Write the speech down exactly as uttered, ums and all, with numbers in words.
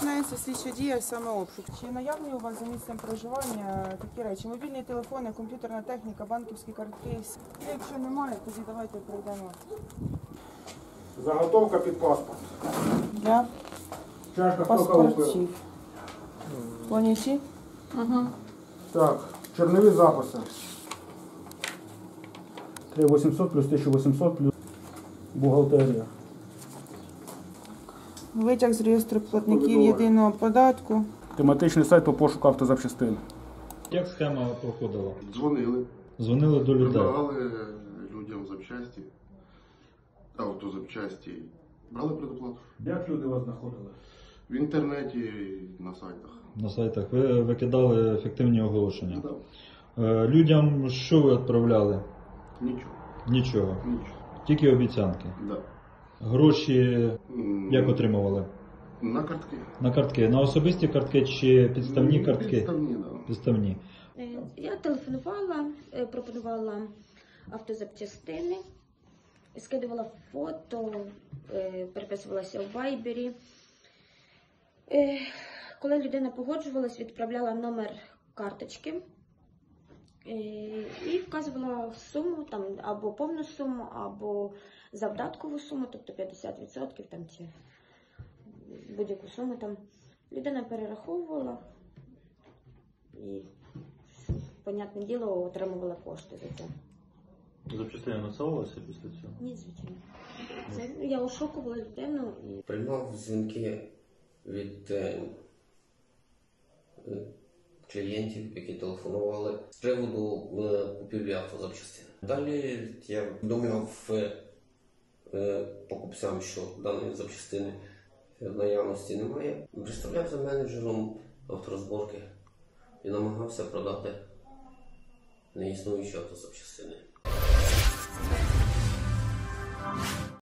починається слідча дія, саме обшук. Чи наявні у вас за місцем проживання такі речі? Мобільні телефони, комп'ютерна техніка, банківські картки? Якщо немає, тоді давайте пройдемо. Заготовка під паспорт. Для Чашка паспортів. Поняті? Угу. Так, чернові записи. три тисячі вісімсот плюс тисяча вісімсот плюс бухгалтерія. Витяг з реєстру платників єдиного податку. Тематичний сайт по пошуку автозапчастин. Як схема проходила? Дзвонили, Дзвонили до людей. предлагали людям запчасті, автозапчасті, брали предоплату. Як люди вас знаходили? В інтернеті, на сайтах. На сайтах ви викидали ефективні оголошення. Да. Е, Людям що ви відправляли? Нічого. Нічого. Нічого. Тільки обіцянки. Да. Гроші М, як отримували? На картки. На картки. На особисті картки чи підставні М, картки? Підставні, да. Підставні. Е, Я телефонувала, е, пропонувала автозапчастини, скидувала фото, е, переписувалася в вайбері. Е, Коли людина погоджувалась, відправляла номер карточки е, і вказувала суму, там, або повну суму, або завдаткову суму, тобто п'ятдесят відсотків там, чи будь-яку суму. Там. Людина перераховувала і, понятне діло, отримувала кошти за це. Запчастини надсилалися після цього? Ні, звичайно. Це, я ошукувала людину і Приймав дзвінки від е, е, клієнтів, які телефонували з приводу е, купівлі автозапчастин. Далі я повідомляв е, е, покупцям, що даної запчастини в наявності немає. Представлявся менеджером авторозборки і намагався продати неіснуючі автозапчастини.